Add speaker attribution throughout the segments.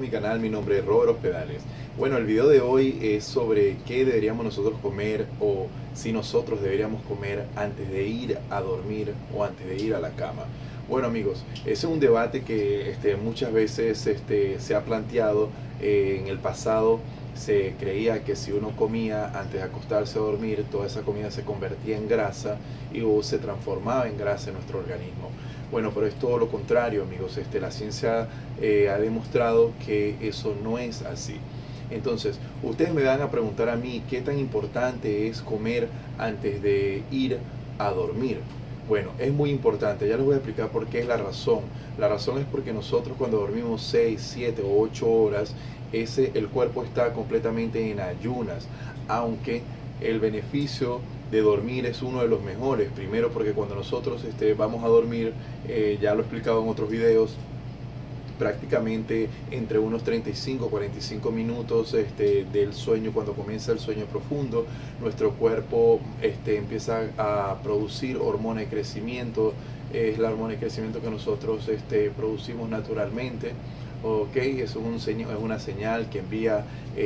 Speaker 1: mi canal, mi nombre es Robert Hospedales. Bueno, el video de hoy es sobre qué deberíamos nosotros comer o si nosotros deberíamos comer antes de ir a dormir o antes de ir a la cama. Bueno amigos, ese es un debate que muchas veces se ha planteado. En el pasado se creía que si uno comía antes de acostarse a dormir, toda esa comida se convertía en grasa y se transformaba en grasa en nuestro organismo. Bueno, pero es todo lo contrario, amigos. La ciencia ha demostrado que eso no es así. Entonces, ustedes me van a preguntar a mí qué tan importante es comer antes de ir a dormir. Bueno, es muy importante. Ya les voy a explicar por qué es la razón. La razón es porque nosotros cuando dormimos 6, 7 o 8 horas, el cuerpo está completamente en ayunas, aunque el beneficio de dormir es uno de los mejores. Primero porque cuando nosotros vamos a dormir, ya lo he explicado en otros videos, prácticamente entre unos 35 45 minutos del sueño, cuando comienza el sueño profundo, nuestro cuerpo empieza a producir hormona de crecimiento. Es la hormona de crecimiento que nosotros producimos naturalmente. Ok, eso es una señal que envía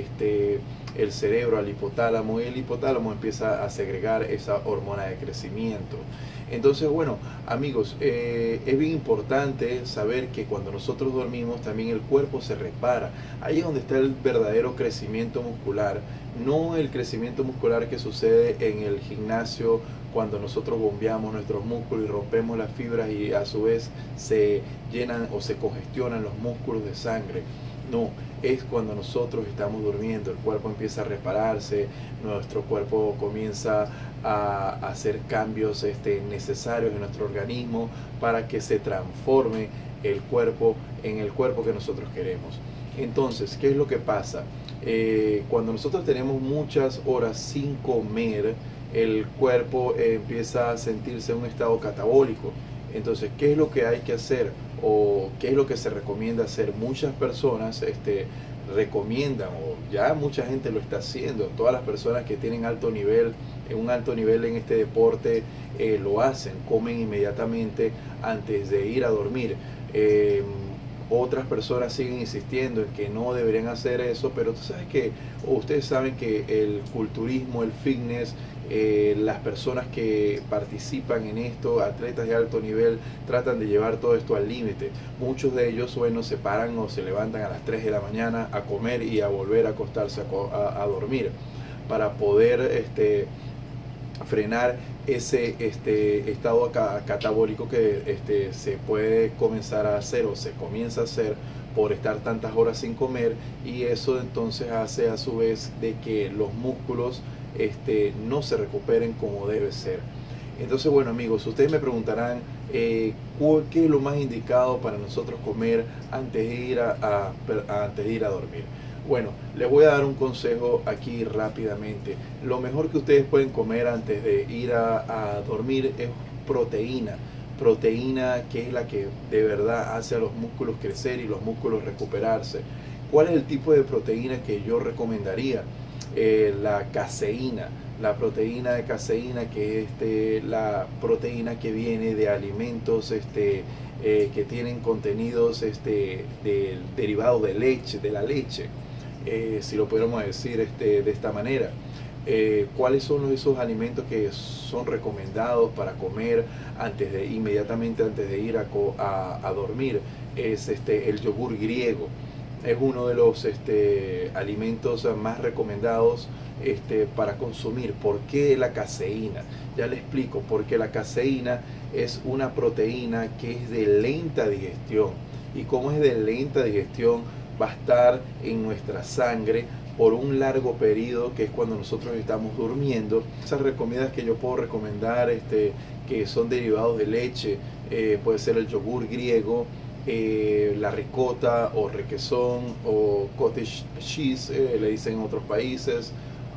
Speaker 1: el cerebro al hipotálamo, y el hipotálamo empieza a segregar esa hormona de crecimiento. Entonces, bueno, amigos, es bien importante saber que cuando nosotros dormimos también el cuerpo se repara. Ahí es donde está el verdadero crecimiento muscular, no el crecimiento muscular que sucede en el gimnasio cuando nosotros bombeamos nuestros músculos y rompemos las fibras y a su vez se llenan o se congestionan los músculos de sangre. No, es cuando nosotros estamos durmiendo, el cuerpo empieza a repararse, nuestro cuerpo comienza a hacer cambios necesarios en nuestro organismo para que se transforme el cuerpo en el cuerpo que nosotros queremos. Entonces, ¿qué es lo que pasa? Cuando nosotros tenemos muchas horas sin comer, el cuerpo empieza a sentirse en un estado catabólico. Entonces, ¿qué es lo que hay que hacer? ¿O qué es lo que se recomienda hacer? Muchas personas recomiendan, o ya mucha gente lo está haciendo, todas las personas que tienen un alto nivel en este deporte lo hacen, comen inmediatamente antes de ir a dormir. Otras personas siguen insistiendo en que no deberían hacer eso, pero ustedes saben que el culturismo, el fitness, las personas que participan en esto, atletas de alto nivel, tratan de llevar todo esto al límite. Muchos de ellos, bueno, se paran o se levantan a las 3 de la mañana a comer y a volver a acostarse a dormir para poder frenar ese estado catabólico que se puede comenzar a hacer o se comienza a hacer por estar tantas horas sin comer, y eso entonces hace a su vez de que los músculos no se recuperen como debe ser. Entonces, bueno amigos, ustedes me preguntarán qué es lo más indicado para nosotros comer antes de ir antes de ir a dormir. Bueno, les voy a dar un consejo aquí rápidamente. Lo mejor que ustedes pueden comer antes de ir a dormir es proteína. Proteína que es la que de verdad hace a los músculos crecer y los músculos recuperarse. ¿Cuál es el tipo de proteína que yo recomendaría? La caseína. La proteína de caseína, que es la proteína que viene de alimentos que tienen contenidos derivados de leche, de la leche. Si lo podemos decir de esta manera. ¿Cuáles son esos alimentos que son recomendados para comer inmediatamente antes de ir a dormir? Es el yogur griego. Es uno de los alimentos más recomendados para consumir. ¿Por qué la caseína? Ya le explico. Porque la caseína es una proteína que es de lenta digestión, y como es de lenta digestión, va a estar en nuestra sangre por un largo periodo, que es cuando nosotros estamos durmiendo. Esas comidas que yo puedo recomendar que son derivados de leche, puede ser el yogur griego, la ricota o requesón o cottage cheese, le dicen en otros países.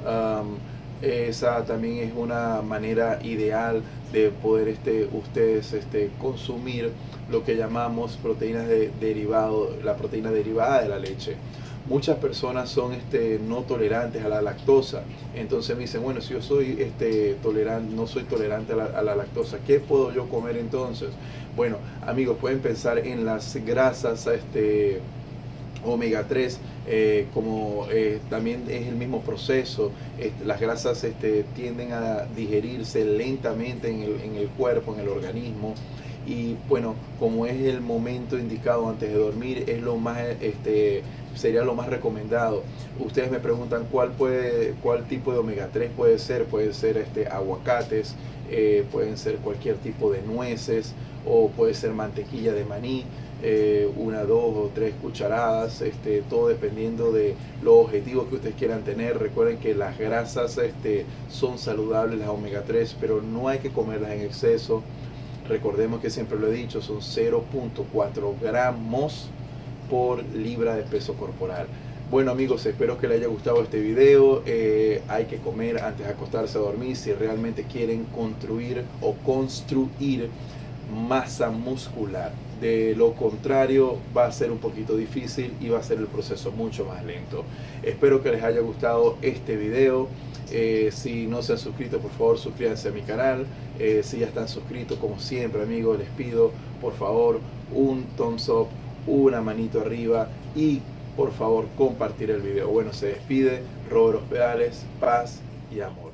Speaker 1: Esa también es una manera ideal de poder ustedes consumir lo que llamamos proteínas la proteína derivada de la leche. Muchas personas son no tolerantes a la lactosa. Entonces me dicen, bueno, si yo soy no soy tolerante a la lactosa, ¿qué puedo yo comer entonces? Bueno, amigos, pueden pensar en las grasas omega 3, como también es el mismo proceso. Las grasas tienden a digerirse lentamente en el cuerpo, en el organismo, y bueno, como es el momento indicado antes de dormir, es lo más sería lo más recomendado. Ustedes me preguntan cuál tipo de omega 3 puede ser. Aguacates, pueden ser cualquier tipo de nueces, o puede ser mantequilla de maní, 1, 2 o 3 cucharadas, todo dependiendo de los objetivos que ustedes quieran tener. Recuerden que las grasas son saludables, las omega 3, pero no hay que comerlas en exceso. Recordemos que siempre lo he dicho, son 0.4 gramos por libra de peso corporal. Bueno amigos, espero que les haya gustado este video. Hay que comer antes de acostarse a dormir si realmente quieren construir masa muscular. De lo contrario, va a ser un poquito difícil y va a ser el proceso mucho más lento. Espero que les haya gustado este video. Si no se han suscrito, por favor suscríbanse a mi canal. Si ya están suscritos, como siempre amigos, les pido por favor un thumbs up, una manito arriba, y por favor compartir el video. Bueno, se despide Robert Hospedales, paz y amor.